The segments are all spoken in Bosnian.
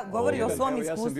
govori o svom iskustvu.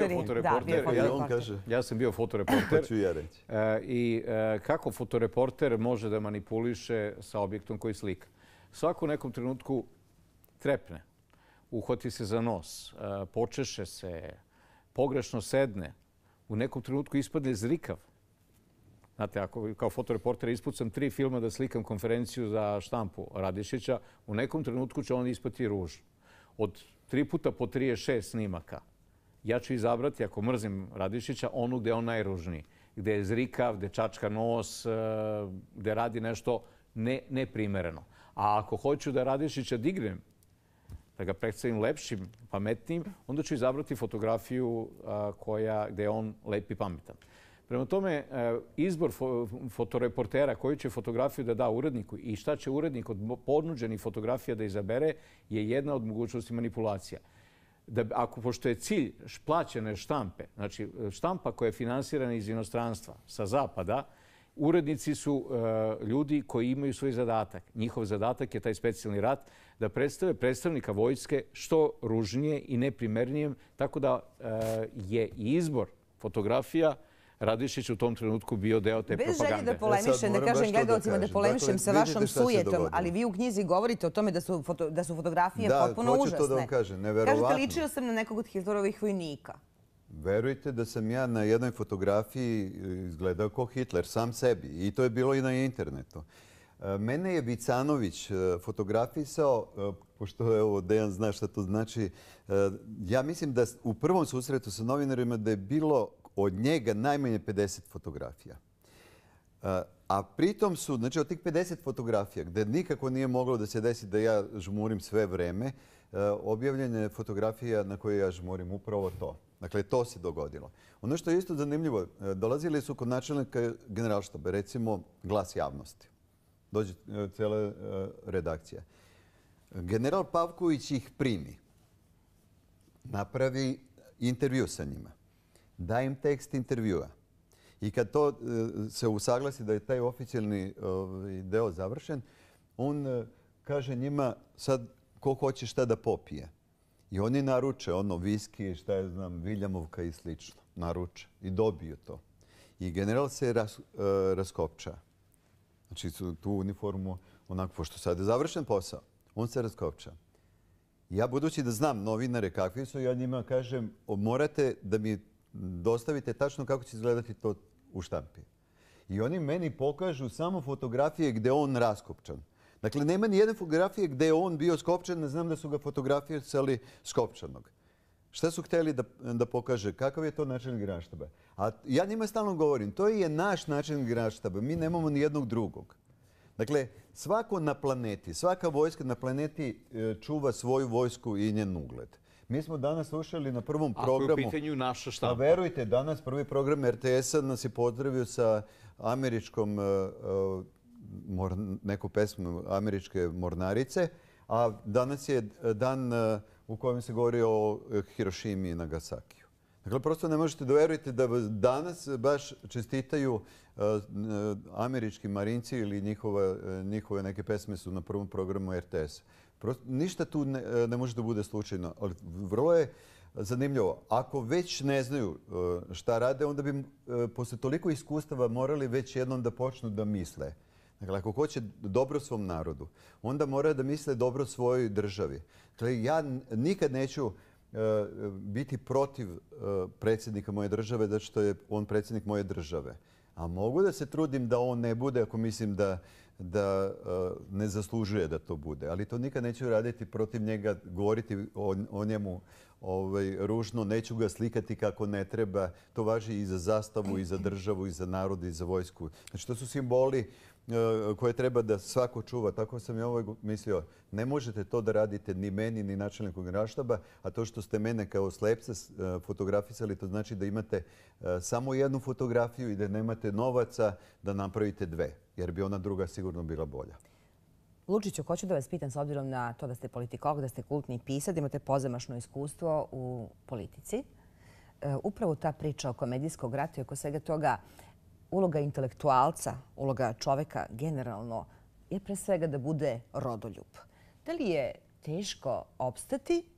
Ja sam bio fotoreporter. Hoću ja reći. I kako fotoreporter može da manipuliše sa objektom koji slika? Svako u nekom trenutku trepne, uhvati se za nos, počeše se, pogrešno sedne, u nekom trenutku ispadne zrikav. Znate, ako kao fotoreporter ispucam 3 filma da slikam konferenciju za štampu Radišića, u nekom trenutku će on ispati ružno. Od 3 puta po 36 snimaka ja ću izabrati, ako mrzim Radišića, onu gde je on najružniji. Gde je zrikav, gde čačka nos, gde radi nešto neprimereno. A ako hoću da Radišića dignem, da ga predstavim lepšim, pametnijim, onda ću izabrati fotografiju gde je on lep i pametan. Prema tome, izbor fotoreportera koju će fotografiju da da uredniku i šta će urednik od ponuđenih fotografija da izabere je jedna od mogućnosti manipulacija. Pošto je cilj plaćene štampe, znači štampa koja je finansirana iz inostranstva, sa zapada, urednici su ljudi koji imaju svoj zadatak. Njihov zadatak je taj specijalni rat da predstave predstavnika vojske što ružnije i neprimernijem, tako da je izbor fotografija Radišić u tom trenutku bio deo te propagande. Bez želje da polemišem, da kažem gledalcima da polemišem sa vašom sujetom, ali vi u knjizi govorite o tome da su fotografije potpuno užasne. Da, hoću to da vam kažem, neverovatno. Kažete, ličio sam na nekog od Hitlerovih vojnika. Verujte da sam ja na jednoj fotografiji izgledao kao Hitler, sam sebi. I to je bilo i na internetu. Mene je Vicanović fotografisao, pošto evo Dejan zna šta to znači, ja mislim da u prvom susretu sa novinarima da je bilo od njega najmanje 50 fotografija. A pritom su, znači od tih 50 fotografija, gde nikako nije moglo da se desi da ja žmurim sve vreme, objavljena je fotografija na kojoj ja žmurim upravo to. Dakle, to se dogodilo. Ono što je isto zanimljivo, dolazili su kod načelnika generalštaba, recimo Glas javnosti. Dođe cela redakcija. General Pavković ih primi, napravi intervju sa njima, da im tekst intervjua. I kad to se usaglasi da je taj oficijalni deo završen, on kaže njima sad ko hoće šta da popije. I oni naruče ono viski, šta je znam, Viljamovka i slično. Naruče i dobiju to. I general se raskopča. Znači tu uniformu, onako, pošto sad je završen posao, on se raskopča. Ja, budući da znam novinare kakvi su, ja njima kažem, morate da mi dostavite tačno kako će izgledati to u štampi. I oni meni pokažu samo fotografije gde on raskopčan. Dakle, nema ni jedne fotografije gde je on bio skopčan, ne znam da su ga fotografisali skopčanog. Šta su hteli da pokaže? Kakav je to načelnik generalštaba? A ja njima stalno govorim, to je naš načelnik generalštaba, mi nemamo ni jednog drugog. Dakle, svako na planeti, svaka vojska na planeti čuva svoju vojsku i njen ugled. Mi smo danas slušali na prvom programu... Ako je u pitanju naša štampa. A verujte, danas prvi program RTS-a nas je pozdravio sa američkom neku pesmu američke mornarice, a danas je dan u kojem se govori o Hirošimi i Nagasakiju. Dakle, prosto ne možete da verujete da danas baš čestitaju američki marinci ili njihove neke pesme su na prvom programu RTS. Ništa tu ne može da bude slučajno, ali vrlo je zanimljivo. Ako već ne znaju šta rade, onda bi posle toliko iskustava morali već jednom da počnu da misle. Dakle, ako hoće dobro svom narodu, onda mora da misle dobro svojoj državi. Dakle, ja nikad neću biti protiv predsjednika moje države, zato što je on predsjednik moje države. A mogu da se trudim da on ne bude, ako mislim da ne zaslužuje da to bude. Ali to nikad neću raditi protiv njega, govoriti o njemu ružno, neću ga slikati kako ne treba. To važi i za zastavu, i za državu, i za narod, i za vojsku. Znači, to su simboli koje treba da svako čuva. Tako sam i ovo mislio. Ne možete to da radite ni meni, ni načelniku generalštaba, a to što ste mene kao slepca fotografisali, to znači da imate samo jednu fotografiju i da nemate novaca da napravite dve, jer bi ona druga sigurno bila bolja. Lučiću, hoću da vas pitam, s obzirom na to da ste politikolog, da ste kultni pisac, da imate pozamašno iskustvo u politici. Upravo ta priča oko medijskog rata i oko svega toga, uloga intelektualca, uloga čoveka generalno je pre svega da bude rodoljub. Da li je teško opstati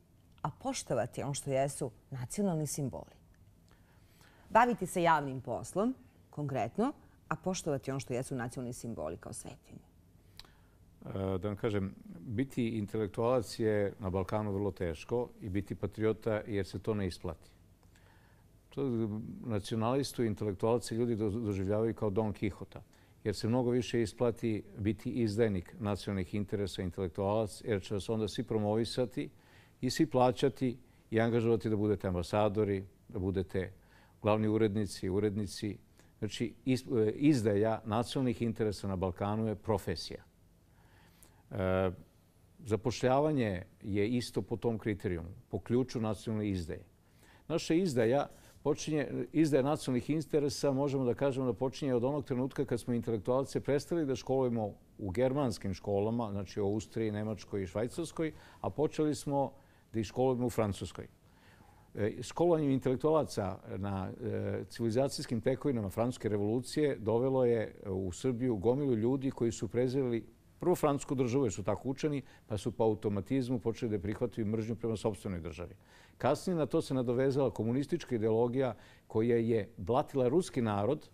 a poštovati ono što jesu nacionalni simboli. Baviti se javnim poslom, konkretno, a poštovati ono što jesu nacionalni simboli kao svetinje. Da vam kažem, biti intelektualac je na Balkanu vrlo teško i biti patriota jer se to ne isplati. Nacionalistu i intelektualce ljudi doživljavaju kao Don Kihota, jer se mnogo više isplati biti izdajnik nacionalnih interesa intelektualac, jer će vas onda svi promovisati i svi plaćati i angažovati da budete ambasadori, da budete glavni urednici. Znači, izdaja nacionalnih interesa na Balkanu je profesija. Zapošljavanje je isto po tom kriterijumu, po ključu nacionalne izdaje. Naša izdaja nacionalnih interesa, možemo da kažemo da počinje od onog trenutka kad smo intelektualce prestali da školujemo u germanskim školama, znači u Austriji, Nemačkoj i Švajcarskoj, a počeli smo da ih školujemo u Francuskoj. Školovanjem intelektualaca na civilizacijskim tekovinama Francuske revolucije dovelo je u Srbiju gomilu ljudi koji su prezirali prvo francusku državu, jer su tako učeni, pa su po automatizmu počeli da prihvataju mržnju prema sopstvenoj državi. Kasnije na to se nadovezala komunistička ideologija koja je blatila ruski narod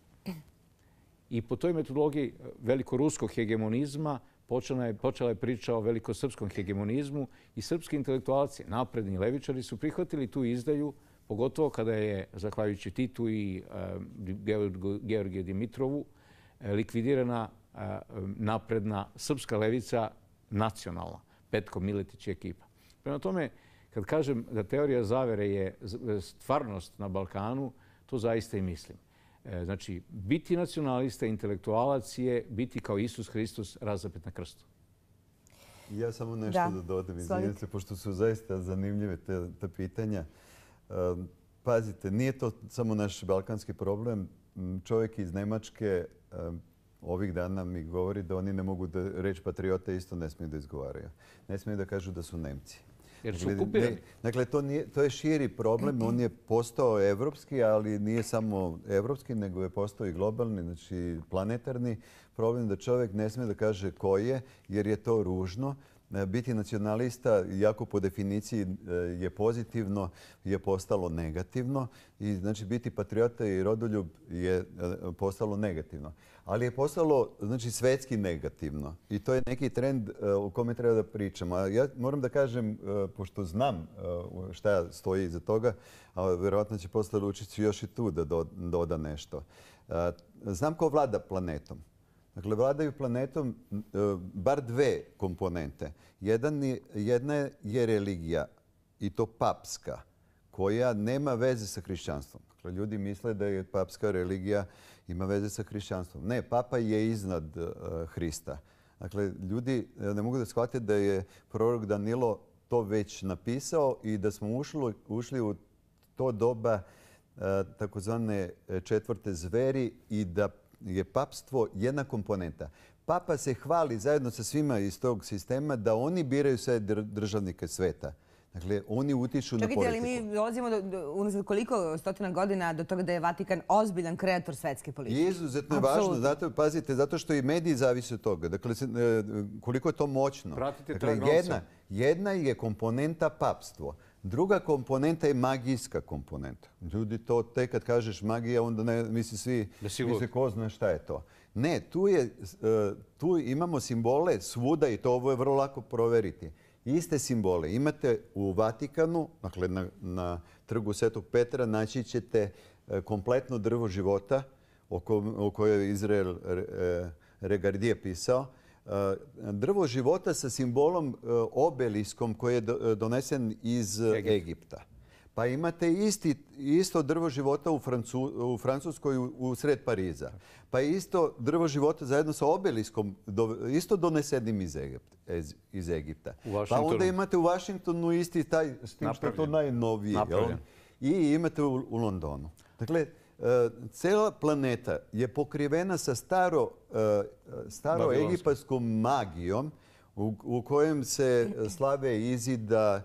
i po toj metodologiji velikoruskog hegemonizma počela je priča o velikosrpskom hegemonizmu i srpski intelektualci, napredni levičari, su prihvatili tu izdaju, pogotovo kada je, zahvaljujući Titu i Georgiju Dimitrovu, likvidirana napredna srpska levica nacionalna, Petko Miletić i ekipa. Prema tome, kad kažem da teorija zavere je stvarnost na Balkanu, to zaista i mislim. Znači, biti nacionalista, intelektualac je biti kao Isus Hristos razapet na krstu. Ja samo nešto da dodam, izvinite, pošto su zaista zanimljive te pitanja. Pazite, nije to samo naš balkanski problem. Čovjek iz Nemačke ovih dana mi govori da oni ne mogu da reći patriote isto ne smiju da izgovaraju. Ne smiju da kažu da su Nemci. Jer su okupirani. Dakle, to je širi problem. On je postao evropski, ali nije samo evropski, nego je postao i globalni, znači planetarni problem da čovjek ne smije da kaže ko je, jer je to ružno. Biti nacionalista, jako po definiciji je pozitivno, je postalo negativno. I znači biti patriota i rodoljub je postalo negativno. Ali je postalo znači, svetski negativno. I to je neki trend o kome treba da pričamo. A ja moram da kažem, pošto znam šta stoji iza toga, a verovatno će posle Lučić još i tu da doda nešto. Znam ko vlada planetom. Dakle, vladaju planetom bar dve komponente. Jedna je religija, i to papska, koja nema veze sa hrišćanstvom. Dakle, ljudi misle da je papska religija ima veze sa hrišćanstvom. Ne, papa je iznad Hrista. Dakle, ljudi ne mogu da shvate da je prorok Danilo to već napisao i da smo ušli u to doba takozvane četvrte zveri i da je papstvo jedna komponenta. Papa se hvali zajedno sa svima iz tog sistema da oni biraju sve državnike sveta. Dakle, oni utiču na politiku. Čekajte, ali mi dolazimo unazad koliko stotina godina do toga da je Vatikan ozbiljan kreator svetske politike? Izuzetno je važno. Pazite, zato što i mediji zavise od toga. Dakle, koliko je to moćno. Dakle, jedna je komponenta papstvo. Druga komponenta je magijska komponenta. Ljudi to tek kad kažeš magija, onda ne misli svi, ko zna šta je to. Ne, tu imamo simbole svuda i to ovo je vrlo lako proveriti. Iste simbole imate u Vatikanu, dakle na trgu Svetog Petra, naći ćete kompletno drvo života o kojoj je Izrael Regardije pisao. Drvo života sa simbolom obeliskom koji je donesen iz Egipta. Pa imate isto drvo života u Francuskoj u sred Pariza. Pa isto drvo života zajedno sa obeliskom isto donesenim iz Egipta. Pa onda imate u Vašingtonu isti taj, s tim što je to najnovije. I imate u Londonu. Dakle, cela planeta je pokrivena sa staroegipatskom magijom u kojem se slave Izida,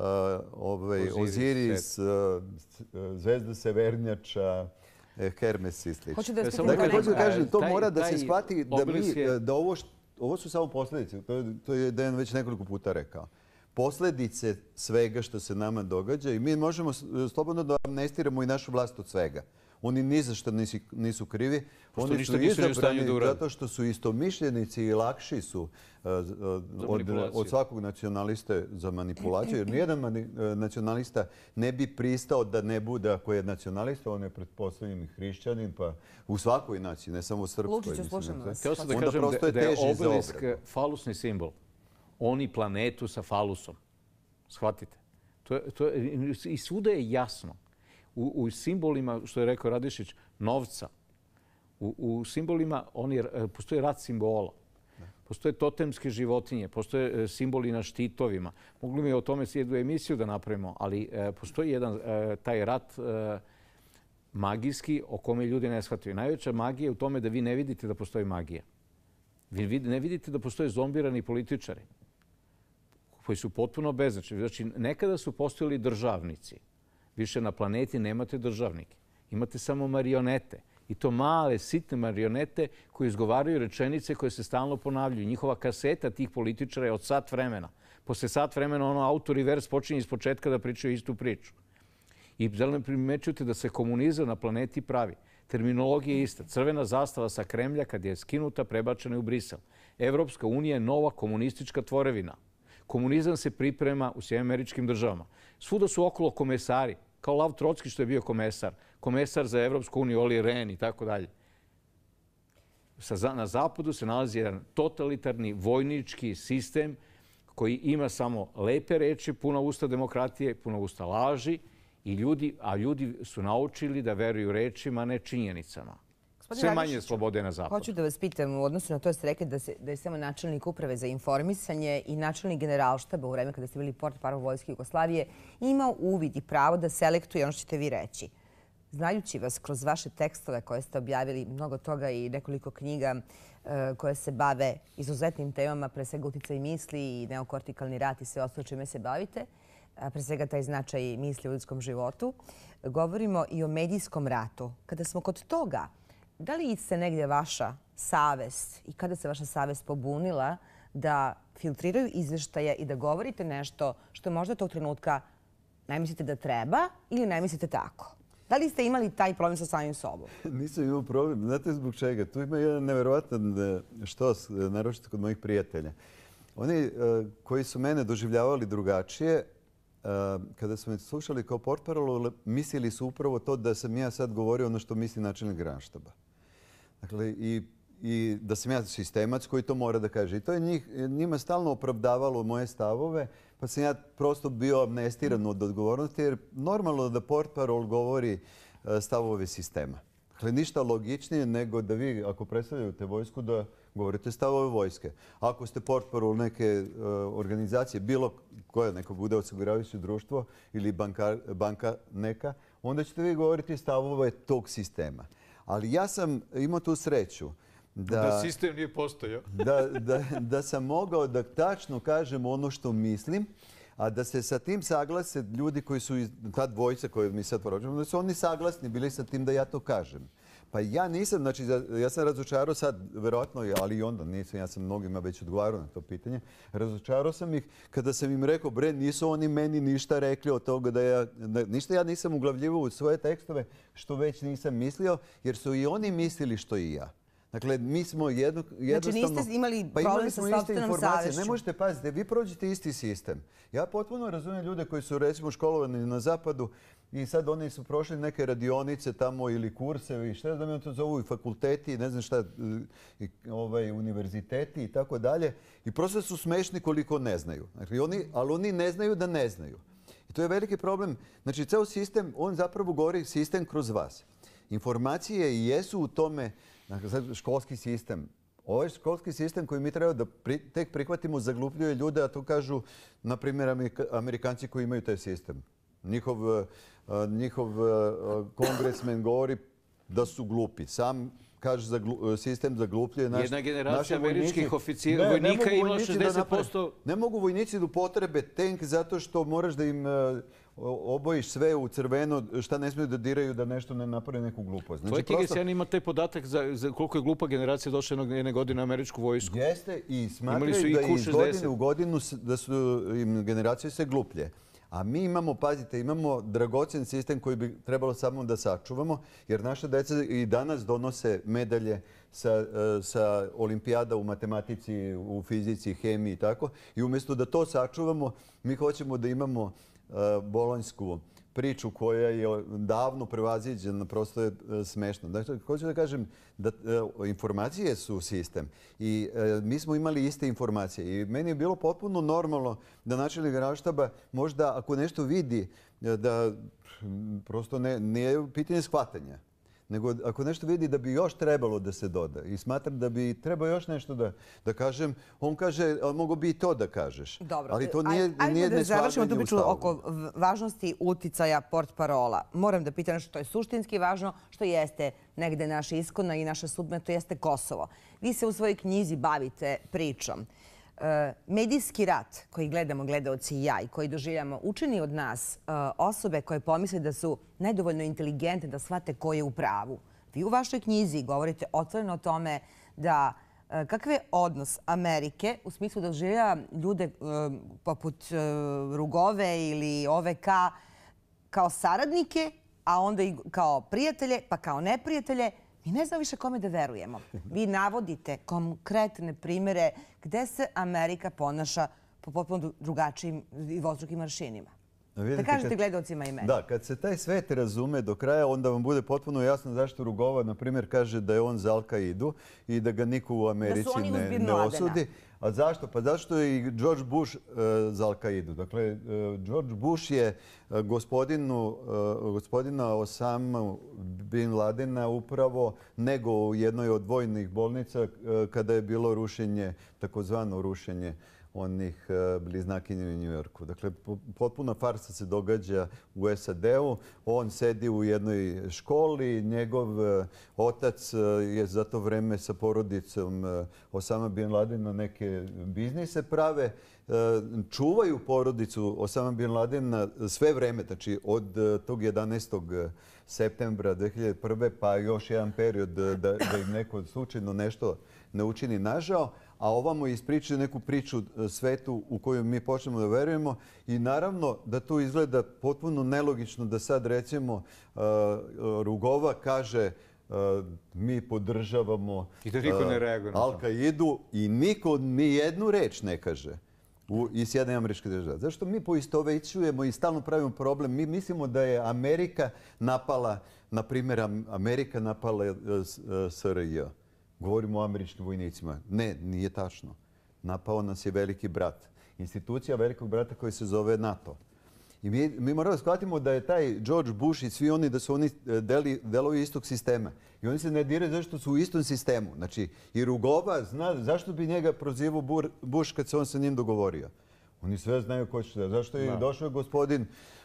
Oziris, zvezda Severnjača, Hermes i sl. Dakle, hoću da kažem, to mora da se shvati da ovo su samo posljedice. To je Dejan već nekoliko puta rekao. posljedice svega što se nama događa i mi možemo slobodno da amnestiramo i našu vlast od svega. Oni ni za što nisu krivi. Oni su izabrani zato što su istomišljenici i lakši su od svakog nacionaliste za manipulaciju. Jer nijedan nacionalista ne bi pristao da ne bude, ako je nacionalista, on je pretpostavljeni hrišćanin, pa u svakoj naciji, ne samo u srpskoj. Lučiću, slušamo vas. Htio sam da kažem da je obelisk falusni simbol. Oni planetu sa falusom. Shvatite. I svuda je jasno. U simbolima, što je rekao Radišić, novca, u simbolima postoji rat simbola. Postoje totemske životinje, postoje simboli na štitovima. Mogli mi o tome jednu emisiju da napravimo, ali postoji jedan taj rat magijski o kome ljudi ne shvataju. Najveća magija je u tome da vi ne vidite da postoji magija. Vi ne vidite da postoje zombirani političari koji su potpuno beznačajni. Znači, nekada su postojali državnici. Više na planeti nemate državnike. Imate samo marionete. I to male, sitne marionete koje izgovaraju rečenice koje se stalno ponavljaju. Njihova kaseta tih političara je od sat vremena. Posle sat vremena autor i vers počinje iz početka da pričaju istu priču. I da li primećujete da se komunizam na planeti pravi? Terminologija je ista. Crvena zastava sa Kremlja kad je skinuta, prebačena je u Brisel. Evropska unija je nova komunistička tvorevina. Komunizam se priprema u Sjedinjenim Američkim Državama. Svuda su okolo komesari, kao Lav Trotski što je bio komesar za Evropsku uniju, Oli Rehn i tako dalje. Na zapadu se nalazi jedan totalitarni vojnički sistem koji ima samo lepe reči, puna usta demokratije, puna usta laži, a ljudi su naučili da veruju rečima, ne činjenicama. Sve manje slobode na zapadu. Hoću da vas pitam u odnosu na to ste rekli da je samo načelnik uprave za informisanje i načelnik generalštaba u vreme kada ste bili portparol Vojske Jugoslavije imao uvid i pravo da selektuje ono što ćete vi reći. Znajući vas kroz vaše tekstove koje ste objavili, mnogo toga i nekoliko knjiga koje se bave izuzetnim temama, pre svega uticaj misli i neokortikalni rat i sve ostalo čime se bavite, pre svega taj značaj misli u ljudskom životu, govorimo i o medijskom ratu. Kada smo kod toga, da li se negdje vaša savest i kada se vaša savest pobunila da filtriraju izvještaje i da govorite nešto što možda tog trenutka ne mislite da treba ili ne mislite tako? Da li ste imali taj problem sa samim sobom? Nisam imao problem. Znate zbog čega? Tu ima jedan neverovatan štos, naročito kod mojih prijatelja. Oni koji su mene doživljavali drugačije, kada su me slušali kao portparol, mislili su upravo to da sam ja sad govorio ono što misli načelnik Generalštaba. Dakle, i da sam ja sistemac koji to mora da kaže. I to je njima stalno opravdavalo moje stavove, pa sam ja prosto bio amnestiran od odgovornosti, jer normalno da portparol govori stavove sistema. Dakle, ništa logičnije nego da vi, ako predstavljate vojsku, da govorite stavove vojske. Ako ste portparol neke organizacije, bilo koje neko bude osiguravajuće društvo ili banka neka, onda ćete vi govoriti stavove tog sistema. Ali ja sam imao tu sreću da sistem nije postojao. Da sam mogao da tačno kažem ono što mislim, a da se sa tim saglase ljudi koji su ta dvojica koje mi sad poročujemo, da su oni saglasni bili sa tim da ja to kažem. Pa ja nisam, znači ja sam razočarao sad, verovatno, ali i onda nisam, ja sam mnogima već odgovarao na to pitanje, razočarao sam ih kada sam im rekao, bre, nisu oni meni ništa rekli od toga ništa ja nisam uglavljivao u svoje tekstove što već nisam mislio, jer su i oni mislili što i ja. Dakle, mi smo jednostavno... Znači niste imali problem sa sopstvenom savješću? Ne možete paziti, vi prođete isti sistem. Ja potpuno razumijem ljude koji su recimo školovani na zapadu i sad oni su prošli neke radionice tamo ili kursevi, šta da me to zovu, i fakulteti, ne znam šta, univerziteti i tako dalje. I prosto su smešni koliko ne znaju. Ali oni ne znaju da ne znaju. I to je veliki problem. Znači, ceo sistem, on zapravo govori sistem kroz vas. Informacije i jesu u tome. Dakle, školski sistem. Ovaj školski sistem koji mi treba da tek prihvatimo zaglupljuje ljude, a to kažu, na primjer, Amerikanci koji imaju taj sistem. Njihov kongresmen govori da su glupi. Sam kaže sistem zaglupljuje naše... Jedna generacija američkih vojnika ima 60%... Ne mogu vojnici da upotrebe tank zato što moraš da im obojiš sve u crveno, šta ne smiju da diraju da nešto ne naprave neku glupost. Tvoj Kegersjan ima taj podatak za koliko je glupa generacija došla jedne godine u američku vojsku. Jeste i smatraju da iz godine u godinu da su im generacije sve gluplje. A mi imamo, pazite, imamo dragocen sistem koji bi trebalo samo da sačuvamo, jer naša deca i danas donose medalje sa olimpijada u matematici, u fizici, hemiji i tako. I umjesto da to sačuvamo, mi hoćemo da imamo bolonjsku priču koja je davno prevaziđena, prosto je smešno. Dakle, hoću da kažem da informacije su sistem i mi smo imali iste informacije i meni je bilo potpuno normalno da načelnik Generalštaba možda ako nešto vidi da prosto nije pitanje shvatanja, nego ako nešto vidi da bi još trebalo da se doda i smatram da bi trebao još nešto da kažem, on kaže, ali mogo bi i to da kažeš. Dobro, ali to nije ajde da završimo tu neslaganje u priču stavu. oko važnosti uticaja portparola. Moram da pitam što je suštinski važno, što jeste negde naša iskona i naša sudbina, to jeste Kosovo. Vi se u svojoj knjizi bavite pričom. Medijski rat koji gledamo gledaoci i ja i koji doživljamo učini od nas osobe koje pomisle da su nedovoljno inteligentne da shvate ko je u pravu. Vi u vašoj knjizi govorite otvoreno o tome da kakav je odnos Amerike u smislu da doživljava ljude poput Rugove ili OVK kao saradnike, a onda i kao prijatelje, pa kao neprijatelje. Mi ne znamo više kome da verujemo. Vi navodite konkretne primjere gde se Amerika ponaša po potpuno drugačijim i dvostrukim aršinima. Da kažete gledalcima i meni. Da, kad se taj svet razume do kraja, onda vam bude potpuno jasno zašto Rugova, na primjer, kaže da je on za Al-Kaidu i da ga niko u Americi ne osudi. A zašto? Pa zašto je i George Bush za Al-Kaidu. Dakle, George Bush je gospodina Osama bin Ladena upravo nego u jednoj od vojnih bolnica kada je bilo rušenje, takozvano rušenje onih bliznakinja u Njujorku. Dakle, potpuna farsa se događa u SAD-u. On sedi u jednoj školi, njegov otac je za to vreme sa porodicom Osama bin Ladena neke biznise prave. Čuvaju porodicu Osama bin Ladena sve vreme, znači od tog 11. septembra 2001. pa još jedan period da im neko slučajno nešto ne učini nažao. A ovamo ispričaju neku priču svetu u koju mi počnemo da verujemo i naravno da to izgleda potpuno nelogično da sad recimo Rugova kaže mi podržavamo Al-Kaidu i niko ni jednu reč ne kaže iz Sjedinjenih Američkih Država. Zašto mi poistovećujemo i stalno pravimo problem? Mi mislimo da je Amerika napala, na primjer, Amerika napala SRJ. Govorimo o američkim vojnicima. Ne, nije tačno. Napao nas je veliki brat. Institucija velikog brata koji se zove NATO. I mi moramo shvatimo da je taj George Bush i svi oni da su oni delovi istog sistema. I oni se ne diraju zašto su u istom sistemu. Znači, i Rugova zna zašto bi njega prozivao Bush kad se on sa njim dogovorio. Oni sve znaju ko će da. Zašto je došao gospodin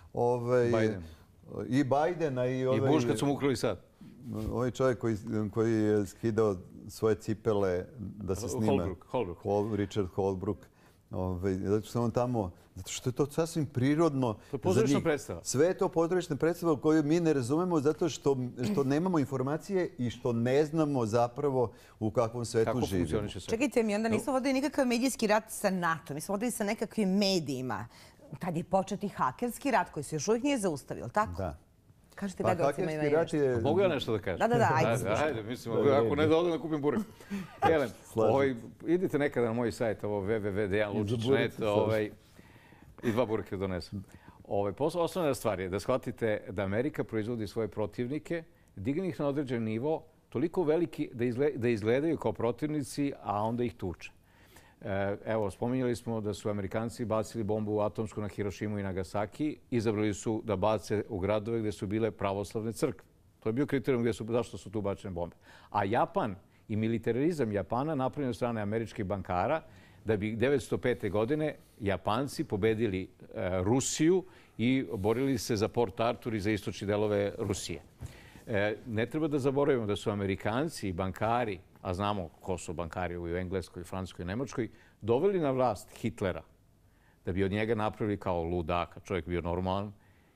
i Bidena i Bush kad su mu ukrali sad. Ovaj čovjek koji je skidao svoje cipele da se snima. Richard Holbrooke. Zato što on tamo, zato što je to sasvim prirodno. To je pozorišna predstava. Sve je to pozorišna predstava koju mi ne razumemo zato što nemamo informacije i što ne znamo zapravo u kakvom svetu živimo. Čekajte mi, onda nismo vodili nikakav medijski rat sa NATO, mi smo vodili sa nekakvim medijima. Tad je početi hakerski rat koji se još uvijek nije zaustavio, tako? Da. Kažete gledalcima ima nešto. Mogu ja nešto da kažem? Da, ajde. Ajde, mislim, ako ne da odem da kupim burek. Jelen, idite nekada na moj sajt, www.dejanlučić.net i 2 bureke donesem. Osnovna stvar je da shvatite da Amerika proizvodi svoje protivnike, digne ih na određen nivo, toliko veliki da izgledaju kao protivnici, a onda ih tuče. Evo, spominjali smo da su Amerikanci bacili bombu atomsku na Hirošimu i Nagasaki. Izabrali su da bace u gradove gdje su bile pravoslavne crkve. To je bio kriterijum zašto su tu bačene bombe. A Japan i militarizam Japana napravljen od strane američkih bankara da bi 1905. godine Japanci pobedili Rusiju i borili se za Port Arthur i za istočne delove Rusije. Ne treba da zaboravimo da su Amerikanci i bankari, a znamo ko su bankari u Engleskoj, Francuskoj i Nemačkoj, doveli na vlast Hitlera da bi od njega napravili kao ludaka, čovjek bio normalan,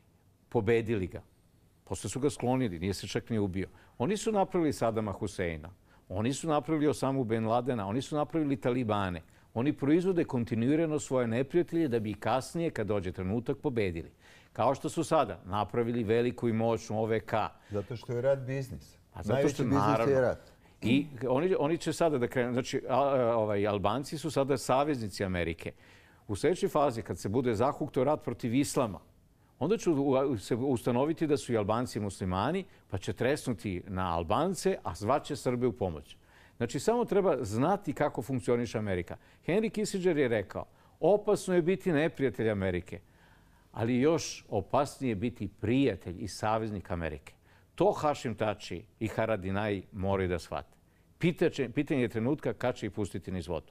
pobedili ga. Posle su ga sklonili, nije se čak ni ubio. Oni su napravili Sadama Huseina, oni su napravili Osamu Ben Ladena, oni su napravili Talibane. Oni proizvode kontinuirano svoje neprijatelje da bi kasnije, kad dođe trenutak, pobedili. Kao što su sada napravili veliku i moćnu OVK. Zato što je rat biznis. Najveći biznis je rat. I oni će sada da krenu, znači Albanci su sada saveznici Amerike. U sljedećoj fazi, kad se bude zahuktao rat protiv islama, onda će se ustanoviti da su i Albanci muslimani, pa će tresnuti na Albance, a zvaće Srbe u pomoć. Znači, samo treba znati kako funkcioniše Amerika. Henry Kissinger je rekao, opasno je biti neprijatelj Amerike, ali još opasnije biti prijatelj i saveznik Amerike. To Hašim Tači i Haradinaj moraju da shvate. Pitanje je trenutka kad će ih pustiti niz vodu.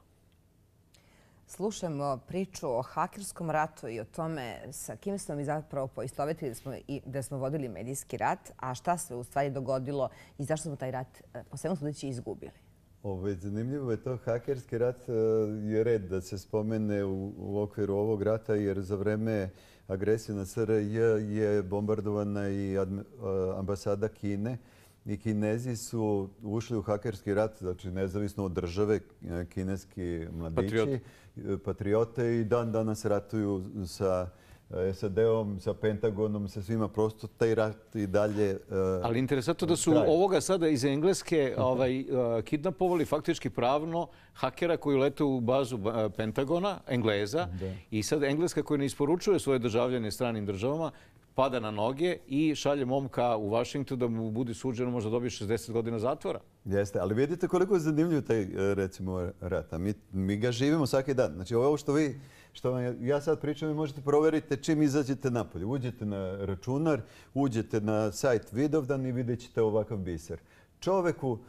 Slušamo priču o hakerskom ratu i o tome sa kim smo mi zapravo poistovetili da smo vodili medijski rat, a šta se u stvari dogodilo i zašto smo taj rat po svemu sudeći izgubili. Zanimljivo je to. Hakerski rat je red da se spomene u okviru ovog rata, jer za vreme agresije na SRJ je bombardovana i ambasada Kine i Kinezi su ušli u hakerski rat, znači nezavisno od države, kineski mladići, patriote i dan danas ratuju sa SAD-om, sa Pentagonom, sa svima. Prosto taj rat i dalje ali interesantno da su ovoga sada iz Engleske kidnapovali faktički pravno hakera koji lete u bazu Pentagona, Engleza, i sad Engleska koja ne isporučuje svoje državljane stranim državama, pada na noge i šalje momka u Washington da mu bude suđeno, možda dobije 60 godina zatvora. Jeste, ali vidite koliko je zanimljiv taj, recimo, rat. Mi ga živimo svaki dan. Znači, ovo što vam ja sad pričam, vi možete proveriti čim izađete napolje. Uđete na računar, uđete na sajt Vidovdan i vidjet ćete ovakav biser. Čoveku,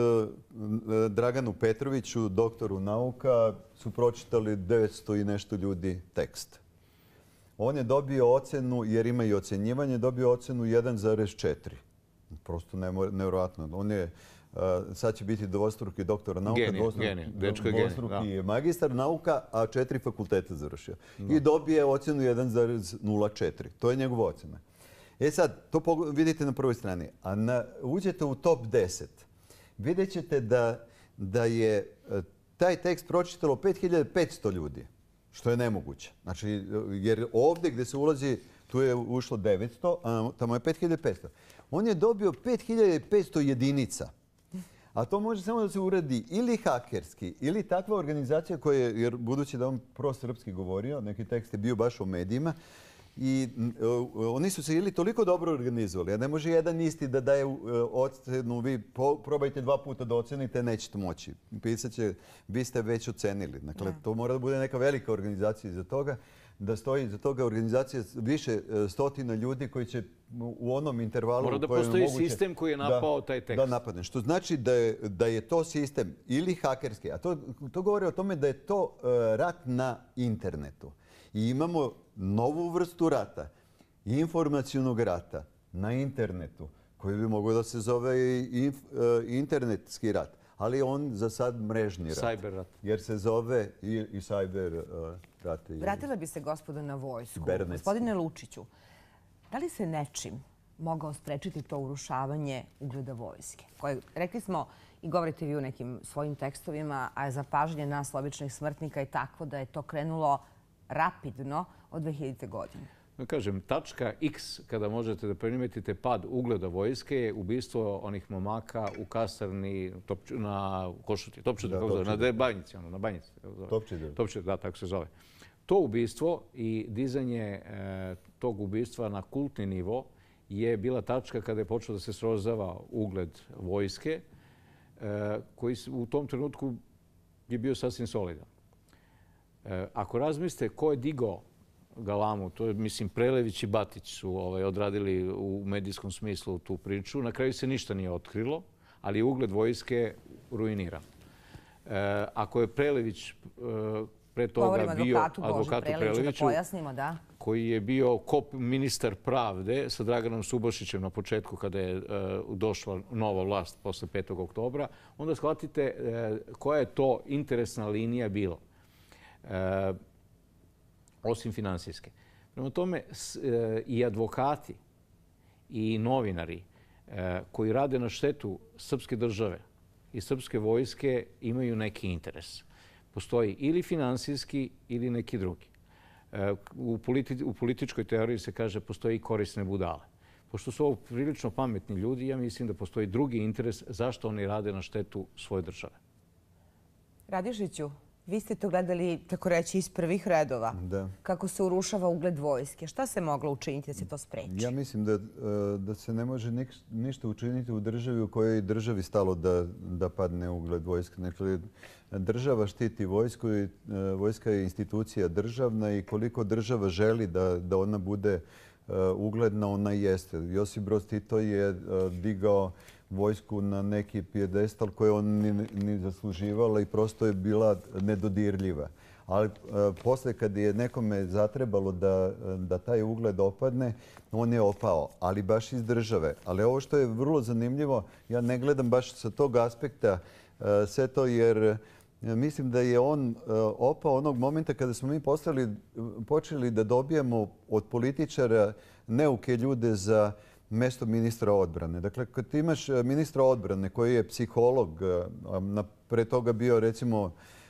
Draganu Petroviću, doktoru nauka, su pročitali 900 i nešto ljudi tekst. On je dobio ocenu, jer ima i ocjenjivanje, dobio ocenu 1,4. Prosto nevjerojatno. On je, sad će biti dvostruki doktor nauka, dvostruki magistar nauka, a 4 fakulteta završio. I dobije ocenu 1,04. To je njegova ocena. Sad, to vidite na prvoj strani. A uđete u top 10. Vidjet ćete da je taj tekst pročitalo 5500 ljudi. Što je nemoguće. Znači, jer ovdje gdje se ulazi, tu je ušlo 900, a tamo je 5500. On je dobio 5500 jedinica. A to može samo da se uradi ili hakerski, ili takva organizacija koja je, jer budući da on prosrpski govorio, neki tekst je bio baš u medijima, i oni su se ili toliko dobro organizovali, a ne može jedan isti da daje ocenu, vi probajte 2 puta da ocenite, nećete moći. Pisat će, vi ste već ocenili. Dakle, to mora da bude neka velika organizacija iza toga, da stoji iza toga organizacija više stotina ljudi koji će u onom intervalu... Mora da postoji sistem koji je napao taj tekst. Da napadne. Što znači da je to sistem ili hakerski, a to govori o tome da je to rat na internetu. I imamo novu vrstu rata, informacionog rata na internetu, koji bi mogao da se zove i internetski rat. Ali on za sad mrežni rat. Cyber rat. Jer se zove i cyber rat. Vratila bi se gospoda na vojsku. Gospodine Lučiću, da li se nečim mogao sprečiti to urušavanje ugleda vojske? Koje, rekli smo i govorite vi u nekim svojim tekstovima, a zapažanje nas, običnih smrtnika, je takvo da je to krenulo rapidno od 2000. godine. Kažem, tačka X, kada možete da primetite pad ugleda vojske, je ubistvo onih momaka u kasarni na Košuti, na Banjici, na Banjici. Topčide, da, tako se zove. To ubistvo i dizanje tog ubistva na kultni nivo je bila tačka kada je počeo da se srozava ugled vojske, koji u tom trenutku je bio sasvim solidan. Ako razmislite ko je digao galamu, to je, mislim, Prelević i Batić su odradili u medijskom smislu tu priču. Na kraju se ništa nije otkrilo, ali je ugled vojske ruiniran. Ako je Prelević pre toga bio advokatu Preleviću, koji je bio ministar pravde sa Draganom Subošićem na početku kada je došla nova vlast posle 5. oktobra, onda shvatite koja je to interesna linija bila. Osim finansijske. Prema tome, i advokati i novinari koji rade na štetu srpske države i srpske vojske imaju neki interes. Postoji ili finansijski ili neki drugi. U političkoj teoriji se kaže postoji i korisne budale. Pošto su ovo prilično pametni ljudi, ja mislim da postoji drugi interes zašto oni rade na štetu svoje države. Radišiću, vi ste to gledali, tako reći, iz prvih redova. Da. Kako se urušava ugled vojske. Šta se moglo učiniti da se to spreči? Ja mislim da se ne može ništa učiniti u državi u kojoj je državi stalo da padne ugled vojske. Dakle, država štiti vojsku i vojska je institucija državna i koliko država želi da ona bude ugledna, ona jeste. Josip Broz Tito je digao vojsku na neki pijedestal koji on ni zasluživala i prosto je bila nedodirljiva. Ali posle kad je nekome zatrebalo da taj ugled opadne, on je opao, ali baš iz države. Ali ovo što je vrlo zanimljivo, ja ne gledam baš sa tog aspekta sve to jer mislim da je on opao onog momenta kada smo mi počeli da dobijemo od političara neuke ljude za mesto ministra odbrane. Dakle, kad ti imaš ministra odbrane koji je psiholog, pre toga bio recimo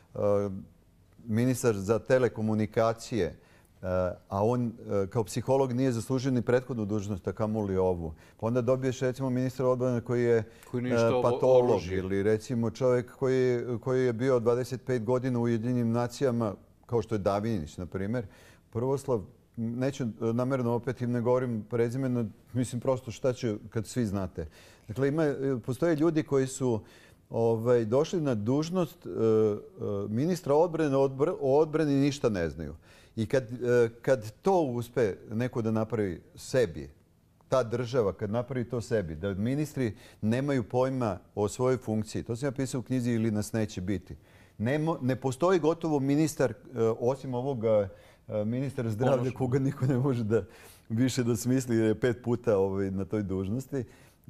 ministar za telekomunikacije, a on kao psiholog nije zaslužio ni prethodnu dužnost, a kamoli ovu. Pa onda dobiješ recimo ministra odbrane koji je patolog ili recimo čovjek koji je bio 25 godina u Ujedinjenim nacijama, kao što je Davinić, na primjer. Prvoslav, neću namjerno opet im ne govorim prezimeno, mislim prosto šta će kad svi znate. Dakle, postoje ljudi koji su došli na dužnost ministra odbrane, o odbrani ništa ne znaju. I kad to uspe neko da napravi sebi, ta država kad napravi to sebi, da ministri nemaju pojma o svojoj funkciji, to sam ja pisao u knjizi Ili nas neće biti. Ne postoji gotovo ministar, osim ovoga ministra zdravlja, koga niko ne može više da smisli jer je 5 puta na toj dužnosti,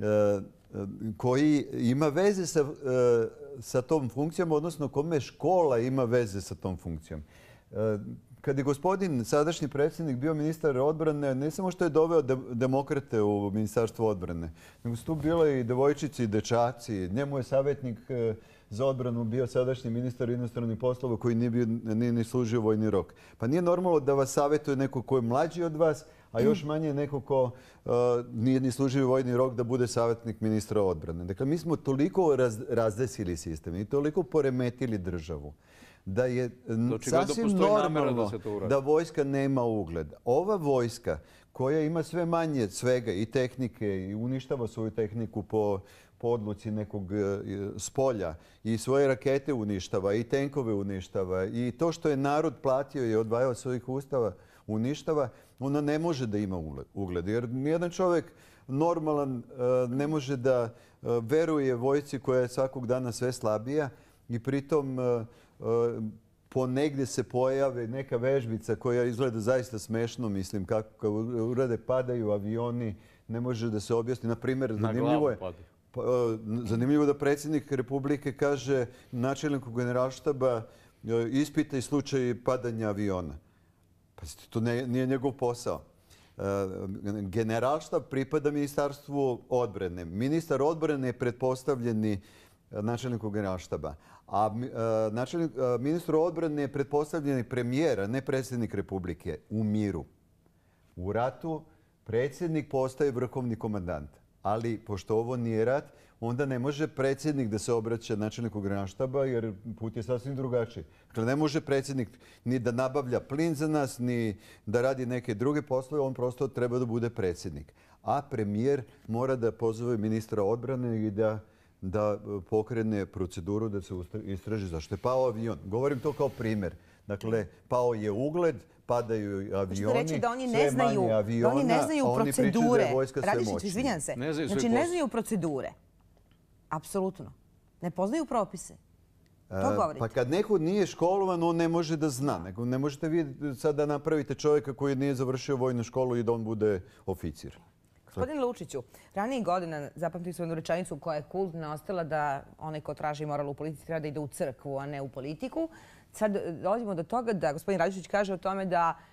koji ima veze sa tom funkcijom, odnosno kome škola ima veze sa tom funkcijom. Kad je gospodin sadašnji predsjednik bio ministar odbrane, ne samo što je doveo demokrate u ministarstvo odbrane, nego su tu bile i devojčici i dečaci. Njemu je savjetnik za odbranu bio sadašnji ministar inostranih poslova koji nije ni služio vojni rok. Pa nije normalno da vas savjetuje neko ko je mlađi od vas, a još manje neko ko nije ni služio vojni rok da bude savjetnik ministra odbrane. Dakle, mi smo toliko razdesili sistem i toliko poremetili državu da je sasvim normalno da vojska nema ugled. Ova vojska koja ima sve manje svega i tehnike i uništava svoju tehniku po odluci nekog spolja i svoje rakete uništava i tenkove uništava i to što je narod platio i odvajao svojih ustava uništava, ona ne može da ima ugled. Jer nijedan čovjek normalan ne može da veruje vojsci koja je svakog dana sve slabija i pritom ponegdje se pojave neka vežbica koja izgleda zaista smešno, mislim, kako urade padaju avioni, ne može da se objasni. Na primjer, zanimljivo da predsjednik Republike kaže načelniku generalštaba ispitaj slučaj padanja aviona. Pazite, to nije njegov posao. Generalštab pripada ministarstvu odbrane. Ministar odbrane je pretpostavljeni načelniku generalštaba. A ministru odbrane je pretpostavljeni premijer, a ne predsjednik Republike u miru. U ratu predsjednik postaje vrhovni komandant. Ali pošto ovo nije rat, onda ne može predsjednik da se obraća načelniku generalštaba jer put je sasvim drugačiji. Dakle, ne može predsjednik ni da nabavlja plin za nas, ni da radi neke druge poslove, on prosto treba da bude predsjednik. A premijer mora da pozove ministra odbrane i da pokrene proceduru da se istraži zašto je pao avion. Govorim to kao primjer. Dakle, pao je ugled, padaju avioni, reći da oni ne znaju, aviona, da oni ne znaju procedure. Radišić, izvinjam se. Znači, ne znaju procedure. Apsolutno. Ne poznaju propise. To govorite. Pa kad neko nije školovan, on ne može da zna. Ne možete vi sad da napravite čovjeka koji nije završio vojnu školu i da on bude oficir. Gospodin Lučiću, ranijih godina zapamtili smo jednu rečenicu koja je kultna ostala da onaj ko traži moral u politici treba da ide u crkvu, a ne u politiku. Sad dolazimo do toga da gospodin Radišić kaže o tome da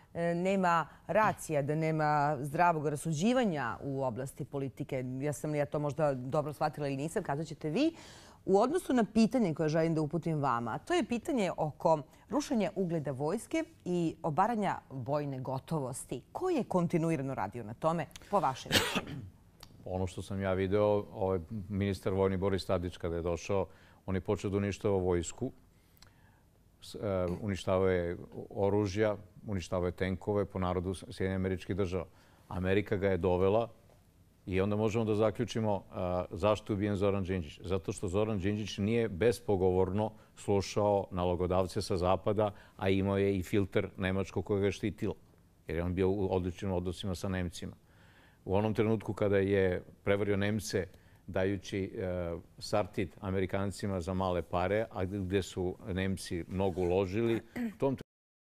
nema racija, da nema zdravog rasuđivanja u oblasti politike. Ja to možda dobro shvatila ili nisam, kazat ćete vi. U odnosu na pitanje koje želim da uputim vama, to je pitanje oko rušenja ugleda vojske i obaranja vojne gotovosti. Ko je kontinuirano radio na tome, po vašem mišljenju? Ono što sam ja video, ministar vojni Boris Tadić kada je došao, on je počeo da uništava vojsku, uništavao je oružja, uništavao je tenkove po narodu Sjedinjenih Američkih Država. Amerika ga je dovela i onda možemo da zaključimo zašto je ubijen Zoran Đinđić. Zato što Zoran Đinđić nije bespogovorno slušao nalogodavce sa zapada, a imao je i filter nemačkog koja ga je štitila, jer je on bio u odličnim odnosima sa Nemcima. U onom trenutku kada je prevario Nemce dajući Sartid Amerikancima za male pare, a gde su Nemci mnogo uložili, u tom